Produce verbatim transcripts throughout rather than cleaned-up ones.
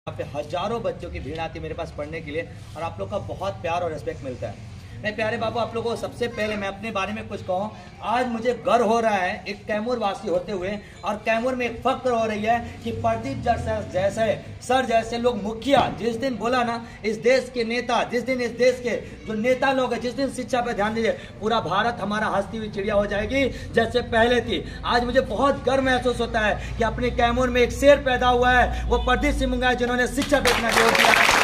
यहाँ पे हजारों बच्चों की भीड़ आती है मेरे पास पढ़ने के लिए और आप लोग का बहुत प्यार और रिस्पेक्ट मिलता है। मैं प्यारे बाबू आप लोगों को सबसे पहले मैं अपने बारे में कुछ कहूँ। आज मुझे गर्व हो रहा है एक कैमूर वासी होते हुए, और कैमूर में एक फख्र हो रही है कि प्रदीप जैसे सर जैसे लोग मुखिया जिस दिन बोला ना, इस देश के नेता, जिस दिन इस देश के जो नेता लोग हैं, जिस दिन शिक्षा पे ध्यान दीजिए, पूरा भारत हमारा हंसती हुई चिड़िया हो जाएगी जैसे पहले थी। आज मुझे बहुत गर्व महसूस होता है कि अपने कैमूर में एक शेर पैदा हुआ है, वो प्रदीप सिंह मुंगा है, जिन्होंने शिक्षा पे इतना जोर दिया है।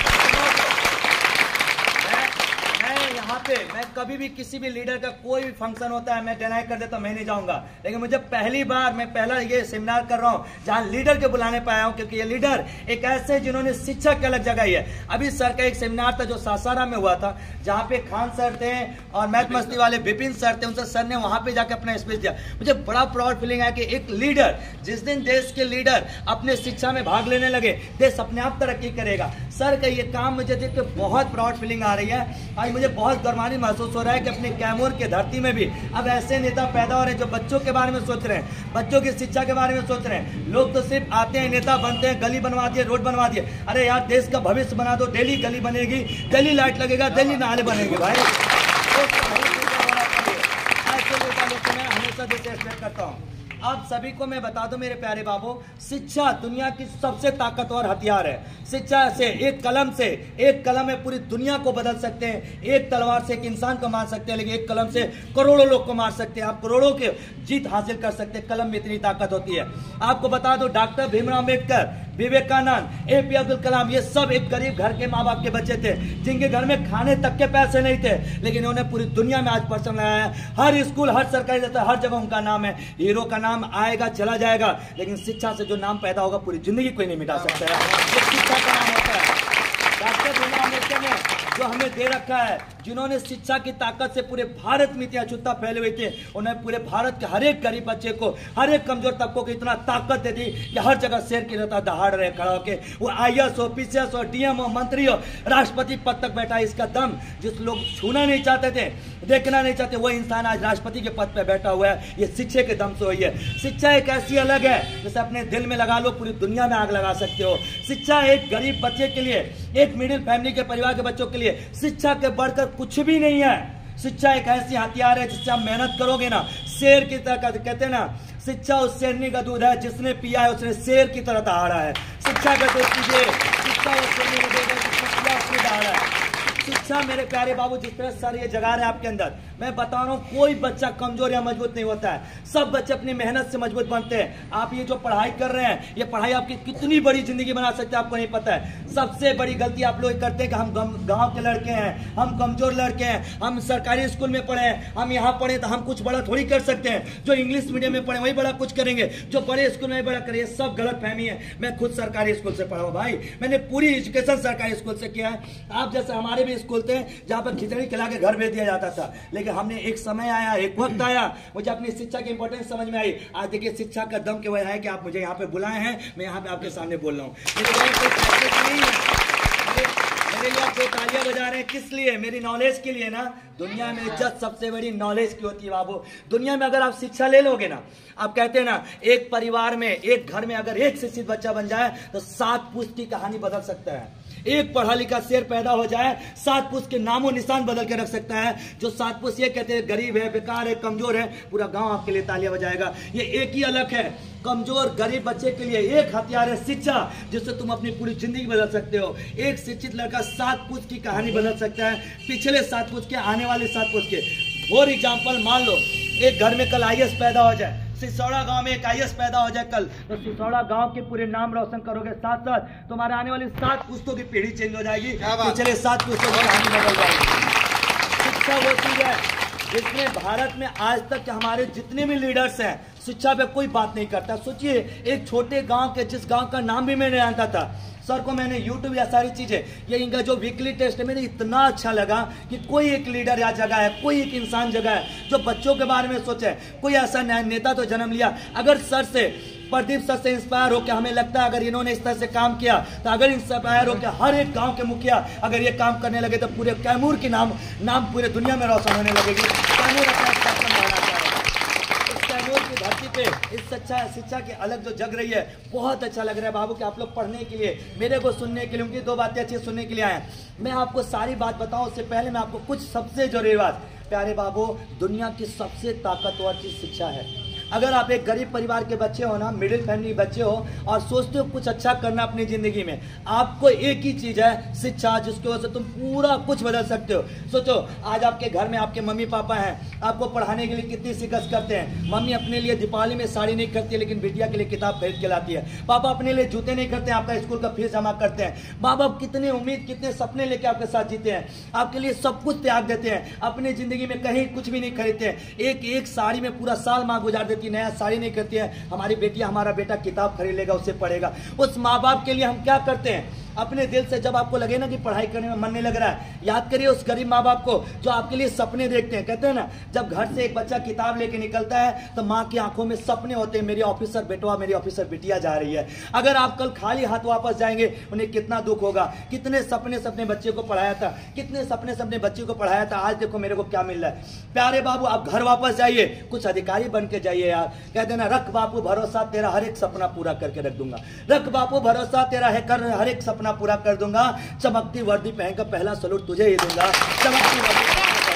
पे मैं कभी भी किसी भी लीडर का कोई भी फंक्शन होता है मैं डिनाई कर देता हूं, मैं नहीं जाऊंगा। लेकिन मुझे पहली बार मैं पहला ये सेमिनार कर रहा हूं जहां लीडर के बुलाने पे आया हूं, क्योंकि ये लीडर एक ऐसे जिन्होंने शिक्षा की अलग जगह है। अभी सर का एक सेमिनार था जो सासाराम में हुआ था, जहां पे खान सर थे और मैथ मस्ती वाले विपिन सर थे, उनसे सर ने वहां पे जाकर अपना स्पीच दिया। मुझे बड़ा प्राउड फीलिंग है कि एक लीडर, जिस दिन देश के लीडर अपने शिक्षा में भाग लेने लगे, देश अपने आप तरक्की करेगा। सर का ये काम मुझे देख के बहुत प्राउड फीलिंग आ रही है। आज मुझे बहुत गर्मानी महसूस हो रहा है कि अपने कैमूर के धरती में भी अब ऐसे नेता पैदा हो रहे हैं जो बच्चों के बारे में सोच रहे हैं, बच्चों की शिक्षा के बारे में सोच रहे हैं। लोग तो सिर्फ आते हैं, नेता बनते हैं, गली बनवा दिए, रोड बनवा दिए। अरे यार, देश का भविष्य बना दो, डेली गली बनेगी, डेली लाइट लगेगा, डेली नाले बनेंगे। भाई ऐसे नेता लोग को मैं हमेशा देश एक्सपेक्ट करता हूँ। आप सभी को मैं बता दूं मेरे प्यारे बाबू, शिक्षा दुनिया की सबसे ताकतवर हथियार है। शिक्षा से, एक कलम से, एक कलम में पूरी दुनिया को बदल सकते हैं। एक तलवार से एक इंसान को मार सकते हैं, लेकिन एक कलम से करोड़ों लोग को मार सकते हैं। आप करोड़ों की जीत हासिल कर सकते हैं, कलम में इतनी ताकत होती है। आपको बता दो, doctor Bhimrao Ambedkar, Vivekananda, A P Abdul Kalam, ये सब एक गरीब घर के माँ बाप के बच्चे थे, जिनके घर में खाने तक के पैसे नहीं थे, लेकिन उन्होंने पूरी दुनिया में आज परचम लगाया है। हर स्कूल, हर सरकारी देता है, हर जगह उनका नाम है। हीरो का नाम आएगा चला जाएगा, लेकिन शिक्षा से जो नाम पैदा होगा पूरी जिंदगी कोई नहीं मिटा सकता है। ये शिक्षा का नाम होता है। डॉक्टर भीमराव अम्बेडकर ने जो हमें दे रखा है, जिन्होंने शिक्षा की ताकत से पूरे भारत में इतनी अछूता फैले हुए थे, उन्हें पूरे भारत के हर एक गरीब बच्चे को, हर एक कमजोर तबकों को इतना ताकत दे दी कि हर जगह शेर की तरह दहाड़ रहे खड़ा होके। वो आई ए एस हो, पी सी एस हो, डी एम हो, मंत्री हो, राष्ट्रपति पद तक बैठा है। इसका दम जिस लोग छूना नहीं चाहते थे, देखना नहीं चाहते, वो इंसान आज राष्ट्रपति के पद पर बैठा हुआ है। ये शिक्षा के दम से हुई है। शिक्षा एक ऐसी अलग है, जैसे अपने दिल में लगा लो, पूरी दुनिया में आग लगा सकते हो। शिक्षा एक गरीब बच्चे के लिए, एक मिडिल फैमिली के परिवार के बच्चों के लिए शिक्षा के बढ़कर कुछ भी नहीं है। शिक्षा एक ऐसी हथियार है जिससे आप मेहनत करोगे ना, शेर की तरह, कहते हैं ना, शिक्षा उस शेरनी का दूध है जिसने पिया है उसने शेर की तरह दहाड़ा है। शिक्षा का दूध पीजिए, शिक्षा उस शेरनी का दूध है जिसने पिया उसने दहाड़ा है। शिक्षा मेरे प्यारे बाबू, जिस तरह सर ये जगा रहे हैं आपके अंदर, मैं बता रहा हूँ, कोई बच्चा कमजोर या मजबूत नहीं होता है। सब बच्चे अपनी मेहनत से मजबूत बनते हैं। आप ये जो पढ़ाई कर रहे हैं, ये पढ़ाई आपकी कितनी बड़ी जिंदगी बना सकते हैं आपको नहीं पता है। सबसे बड़ी गलती आप लोग करते हैं कि हम गांव के लड़के हैं, हम कमजोर लड़के हैं, हम सरकारी स्कूल में पढ़े हैं, हम यहाँ पढ़े तो हम कुछ बड़ा थोड़ी कर सकते हैं। जो इंग्लिश मीडियम में पढ़े वही बड़ा कुछ करेंगे, जो बड़े स्कूल में बड़ा करेंगे। सब गलत फहमी है। मैं खुद सरकारी स्कूल से पढ़ा हूँ भाई, मैंने पूरी एजुकेशन सरकारी स्कूल से किया है। आप जैसे हमारे भी स्कूल थे जहाँ पर खिचड़ी खिला के घर भेज दिया जाता था, लेकिन हमने एक समय आया, एक वक्त आया, मुझे अपनी शिक्षा की इंपॉर्टेंस समझ में आई। आज देखिए शिक्षा का दम केवल है कि आप मुझे यहाँ पे बुलाए हैं, मैं यहाँ पे आपके सामने बोल रहा हूँ। मेरे लिए आप जो तालियां बजा रहे हैं किस लिए? मेरी नॉलेज के लिए ना। दुनिया में इज्जत सबसे बड़ी नॉलेज की होती है बाबू। दुनिया में अगर आप शिक्षा ले लोगे ना, आप कहते हैं ना, एक परिवार में, एक घर में अगर एक शिक्षित बच्चा बन जाए तो सात पुश्त की कहानी बदल सकता है। एक पढ़ा लिखा शेर पैदा हो जाए, सात पुश्त के नामो निशान बदल के रख सकता है। जो सात पुश्त ये कहते हैं गरीब है, बेकार है, कमजोर है, पूरा गांव आपके लिए तालियां बजाएगा। ये एक ही अलग है। कमजोर गरीब बच्चे के लिए एक हथियार है शिक्षा, जिससे तुम अपनी पूरी जिंदगी बदल सकते हो। एक शिक्षित लड़का सात पुश्त की कहानी बदल सकता है, पिछले सात पुश्त के, आने वाले सात पुश्त के। फॉर एग्जाम्पल, मान लो एक घर में कल आई ए एस पैदा हो जाए, सिसौड़ा गांव में एक आई ए एस पैदा हो जाए कल, तो सिसौड़ा गांव के पूरे नाम रोशन करोगे। साथ साथ तुम्हारे आने वाली सात पुश्तों की पीढ़ी चेंज हो जाएगी, पिछले सात पुश्तों की कहानी बदल जाएगी। शिक्षा वो चीज है जिसमें भारत में आज तक हमारे जितने भी लीडर्स हैं, शिक्षा पे कोई बात नहीं करता। सोचिए, एक छोटे गांव के, जिस गांव का नाम भी मैं नहीं जानता था, सर को मैंने यूट्यूब या सारी चीजें, ये इनका जो वीकली टेस्ट है, मेरे इतना अच्छा लगा कि कोई एक लीडर या जगह है, कोई एक इंसान जगह है जो बच्चों के बारे में सोचे। कोई ऐसा नेता तो जन्म लिया। अगर सर से, प्रदीप सर से इंस्पायर होकर हमें लगता है अगर इन्होंने इस तरह से काम किया, तो अगर इंस्पायर होकर हर एक गांव के मुखिया अगर ये काम करने लगे तो पूरे कैमूर की नाम नाम पूरे दुनिया में रोशन होने लगेगी। कैमूर अपना कैमूर की धरती पे इस सच्चा शिक्षा की अलग जो जग रही है, बहुत अच्छा लग रहा है बाबू कि आप लोग पढ़ने के लिए, मेरे को सुनने के लिए, उनकी दो बातें अच्छी सुनने के लिए आए हैं। मैं आपको सारी बात बताऊं उससे पहले मैं आपको कुछ सबसे जरूरी बात, प्यारे बाबू, दुनिया की सबसे ताकतवर चीज शिक्षा है। अगर आप एक गरीब परिवार के बच्चे हो ना, मिडिल फैमिली बच्चे हो और सोचते हो कुछ अच्छा करना अपनी जिंदगी में, आपको एक ही चीज है शिक्षा, जिसकी वजह से तुम पूरा कुछ बदल सकते हो। सोचो आज आपके घर में आपके मम्मी पापा हैं, आपको पढ़ाने के लिए कितनी शिकस्त करते हैं। मम्मी अपने लिए दीपावली में साड़ी नहीं खरीदती लेकिन बिटिया के लिए किताब खरीद के लाती है। पापा अपने लिए जूते नहीं खरीदते, आपका स्कूल का फीस जमा करते हैं। माँ बाप कितने उम्मीद कितने सपने लेके आपके साथ जीते हैं, आपके लिए सब कुछ त्याग देते हैं, अपनी जिंदगी में कहीं कुछ भी नहीं खरीदते हैं। एक एक साड़ी में पूरा साल माँ गुजार देती, नया साड़ी नहीं करती है। हमारी बेटिया हमारा बेटा किताब खरीद लेगा, उससे पढ़ेगा। उस माँ बाप के लिए हम क्या करते हैं अपने दिल से? जब आपको लगे ना कि पढ़ाई करने में मन नहीं लग रहा है, याद करिए उस गरीब माँ बाप को जो आपके लिए सपने देखते हैं। कहते हैं ना, जब घर से एक बच्चा किताब लेके निकलता है तो माँ की आंखों में सपने होते हैं, मेरी ऑफिसर बेटवा, मेरी ऑफिसर बिटिया जा रही है। अगर आप कल खाली हाथ वापस जाएंगे, उन्हें कितना दुख होगा। कितने सपने से अपने बच्चे को पढ़ाया था, कितने सपने से अपने बच्चे को पढ़ाया था, आज देखो मेरे को क्या मिल रहा है। प्यारे बाबू, आप घर वापस जाइए, कुछ अधिकारी बन के जाइए यार। कह देना, रख बापू भरोसा, तेरा हर एक सपना पूरा करके रख दूंगा। रख बापू भरोसा, तेरा है कर हर एक सपना पूरा कर दूंगा। चमकती वर्दी पहनकर पहला सलूट तुझे ही दूंगा। चमकती वर्दी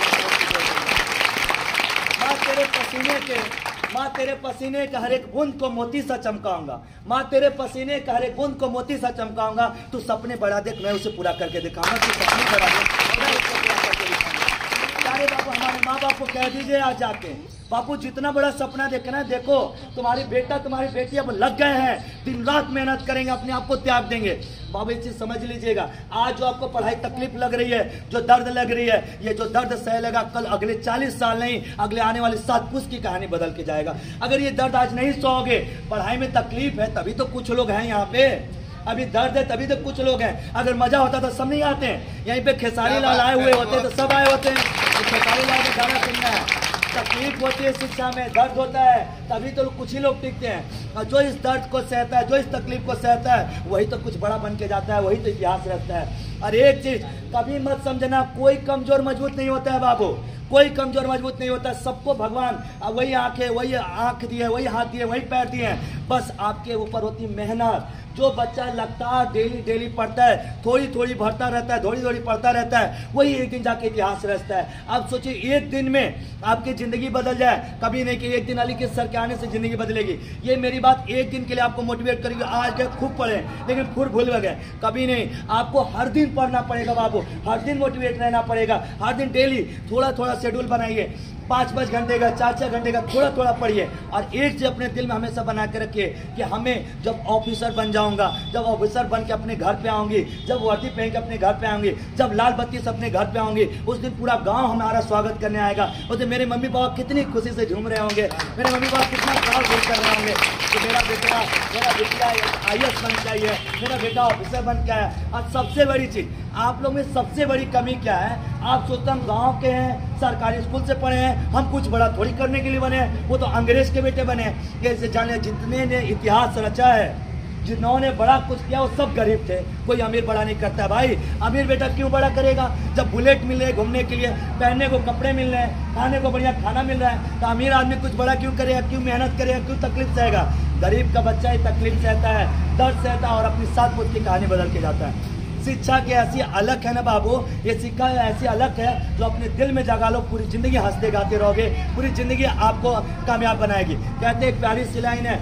माँ तेरे पसीने के माँ तेरे पसीने का हर एक बूंद को मोती सा चमकाऊंगा। माँ तेरे पसीने का हर एक बूंद को मोती सा चमकाऊंगा। तू सपने बढ़ा देख, मैं उसे पूरा करके दिखाऊंगा। तू सपने बढ़ा देख, मैं उसे पूरा करके दिखाऊंगा। सारे बापू हमारे माँ बाप को कह दीजिए आज जाके, बापू जितना बड़ा सपना देखना है देखो, तुम्हारी बेटा तुम्हारी बेटी अब लग गए हैं, दिन रात मेहनत करेंगे, अपने आप को त्याग देंगे। बाबू एक चीज समझ लीजिएगा, आज जो आपको पढ़ाई तकलीफ लग रही है, जो दर्द लग रही है, ये जो दर्द सह लेगा कल अगले चालीस साल नहीं, अगले आने वाले सात पुश्त की कहानी बदल के जाएगा। अगर ये दर्द आज नहीं सहोगे, पढ़ाई में तकलीफ है तभी तो कुछ लोग हैं यहाँ पे, अभी दर्द है तभी तो कुछ लोग हैं। अगर मजा होता तो सब नहीं आते हैं। यहीं पे खेसारी लाल आए हुए होते तो सब आए होते हैं। खेसारी लाल का गाना सुनना है। तकलीफ होती है शिक्षा में, दर्द होता है तभी तो कुछ ही लोग टिकते हैं। और जो इस दर्द को सहता है, जो इस तकलीफ को सहता है, वही तो कुछ बड़ा बन के जाता है, वही तो इतिहास रखता है। और एक चीज कभी मत समझना, कोई कमजोर मजबूत नहीं होता है बाबू, कोई कमजोर मजबूत नहीं होता। सबको भगवान वही आंखें, वही आंख दिए, वही हाथ दिए, वही पैर दिए, बस आपके ऊपर होती मेहनत। जो बच्चा लगातार डेली डेली पढ़ता है, थोड़ी थोड़ी भरता रहता है, थोड़ी थोड़ी पढ़ता रहता है, वही एक दिन जाके इतिहास रचता है। आप सोचिए एक दिन में आपकी जिंदगी बदल जाए, कभी नहीं कि एक दिन अली के सर के आने से जिंदगी बदलेगी। ये मेरी बात एक दिन के लिए आपको मोटिवेट करेगी, आज गए खूब पढ़े लेकिन फिर भूल गए, कभी नहीं। आपको हर दिन पढ़ना पड़ेगा बाबू, हर दिन मोटिवेट रहना पड़ेगा, हर दिन डेली थोड़ा थोड़ा शेड्यूल बनाइए, पाँच पाँच घंटे का, चार चार घंटे का थोड़ा थोड़ा पढ़िए। और एक चीज अपने दिल में हमेशा बना के रखिए कि हमें जब ऑफिसर बन जाऊंगा, जब ऑफिसर बन के अपने घर पे आऊंगी, जब वर्दी पहन के अपने घर पे आऊंगी, जब लाल बत्ती से अपने घर पे आऊंगी, उस दिन पूरा गांव हमारा स्वागत करने आएगा। उस दिन मेरे मम्मी पापा कितनी खुशी से झूम रहे होंगे, मेरे मम्मी पापा कितना प्राउड फील कर रहे होंगे कि मेरा बेटा मेरा बेटा आई ए एस बन चाहिए, मेरा बेटा ऑफिसर बन के आया। और सबसे बड़ी चीज आप लोग में सबसे बड़ी कमी क्या है? आप सोचते हम गांव के हैं, सरकारी स्कूल से पढ़े हैं, हम कुछ बड़ा थोड़ी करने के लिए बने हैं, वो तो अंग्रेज के बेटे बने हैं। जैसे जाने जितने ने इतिहास रचा है, जिन्होंने बड़ा कुछ किया, वो सब गरीब थे। कोई अमीर बड़ा नहीं करता भाई। अमीर बेटा क्यों बड़ा करेगा? जब बुलेट मिल रहे घूमने के लिए, पहनने को कपड़े मिल रहे हैं, खाने को बढ़िया खाना मिल रहा है, तो अमीर आदमी कुछ बड़ा क्यों करेगा? क्यों मेहनत करेगा? क्यों तकलीफ सहेगा? गरीब का बच्चा ही तकलीफ सहता है, दर्द सहता है और अपनी सात पुश्त की कहानी बदल के जाता है। शिक्षा की ऐसी अलग है ना बाबू, ये शिक्षा ऐसी अलग है जो अपने दिल में जगा लो, पूरी जिंदगी हंसते गाते रहोगे, पूरी जिंदगी आपको कामयाब बनाएगी। कहते एक प्यारी सी लाइन है,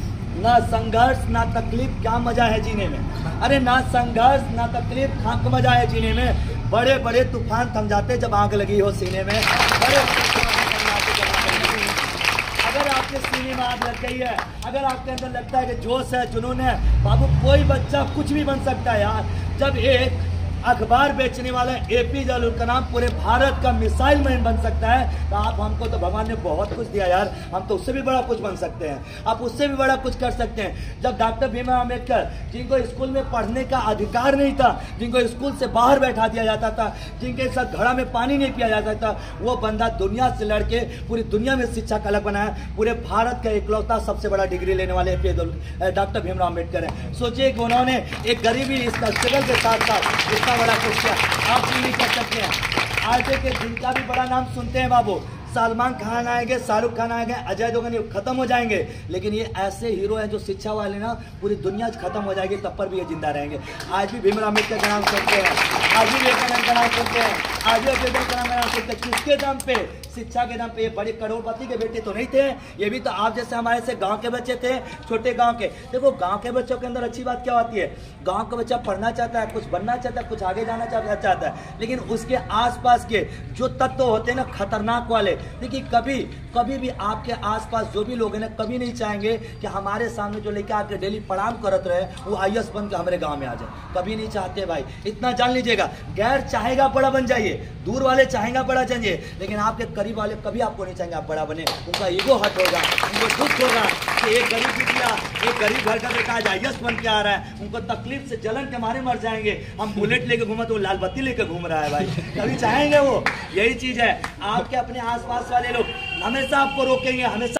ना संघर्ष ना तकलीफ क्या मजा है जीने में। अरे ना संघर्ष ना तकलीफ क्या मजा है जीने में। बड़े बड़े तूफान थम जाते जब आग लगी हो सीने में। बड़े अगर आपके सीने में आग लग गई है, अगर आपके अंदर लगता है कि जोश है, जुनून है, बाबू कोई बच्चा कुछ भी बन सकता है यार। जब एक अखबार बेचने वाला एपीजे अब्दुल कलाम पूरे भारत का मिसाइल मैन बन सकता है, तो आप हमको तो भगवान ने बहुत कुछ दिया यार, हम तो उससे भी बड़ा कुछ बन सकते हैं, आप उससे भी बड़ा कुछ कर सकते हैं। जब डॉक्टर भीमराव अम्बेडकर, जिनको स्कूल में पढ़ने का अधिकार नहीं था, जिनको स्कूल से बाहर बैठा दिया जाता था, जिनके साथ घड़ा में पानी नहीं पिया जाता था, वो बंदा दुनिया से लड़के पूरी दुनिया में शिक्षा का अलग बनाया। पूरे भारत का इकलौता सबसे बड़ा डिग्री लेने वाले डॉक्टर भीमराव अम्बेडकर है। सोचिए कि उन्होंने एक गरीबी इसका स्ट्रगल के साथ साथ बड़ा कुछ किया, आप भी नहीं कर सकते हैं। आज के जिनका भी बड़ा नाम सुनते हैं बाबू, सलमान खान आएंगे, शाहरुख खान आएंगे, अजय देवगन, ये खत्म हो जाएंगे, लेकिन ये ऐसे हीरो हैं जो शिक्षा वाले ना, पूरी दुनिया खत्म हो जाएगी तब पर भी ये जिंदा रहेंगे। आज भी भीमराव अम्बेडकर का नाम सुनते हैं, आज भी विवेकानंद का नाम सुनते हैं, आज भी अम्बेडकर का नाम सुनते हैं। किसके दम पे? शिक्षा के दम पे। ये बड़े करोड़पति के बेटे तो नहीं थे, ये भी तो आप जैसे हमारे से गांव के बच्चे थे, छोटे गांव के। देखो गांव के बच्चों के अंदर अच्छी बात क्या होती है, गांव का बच्चा पढ़ना चाहता है, कुछ बनना चाहता है, कुछ आगे जाना चाहता है, लेकिन उसके आसपास के जो तत्व होते हैं ना खतरनाक वाले, देखिए कभी कभी भी आपके आसपास जो भी लोग हैं ना, कभी नहीं चाहेंगे कि हमारे सामने जो लेके आके डेली प्रणाम करत रहे वो आई ए एस बन के हमारे गांव में आ जाए, कभी नहीं चाहते भाई। इतना जान लीजिएगा, गैर चाहेगा बड़ा बन जाइए, दूर वाले चाहेगा बड़ा जाइए, लेकिन आपके करीब वाले कभी आपको नहीं चाहेंगे आप बड़ा बने। उनका ईगो हट होगा, उनको दुख होगा कि एक गरीब बिटिया, एक गरीब घर का बेटा आज आई ए एस बन के आ रहा है, उनको तकलीफ से जलन के मारे मर जाएंगे। हम बुलेट लेके घूमे तो लाल बत्ती लेके घूम रहा है भाई, कभी चाहेंगे वो? यही चीज है, आपके अपने आसपास वाले लोग हमेशा आपको रोकेंगे, हमेशा